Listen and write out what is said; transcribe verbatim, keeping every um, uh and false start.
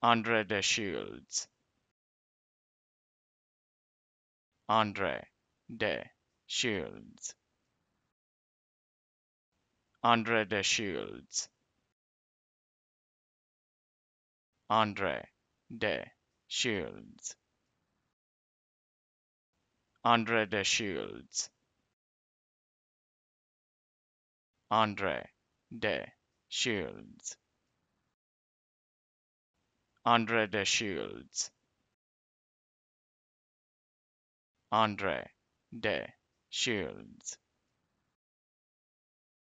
Andre de Shields, Andre de Shields, Andre de Shields, Andre de Shields, Andre de Shields, Andre de Shields, Andre de Shields, Andre de Shields.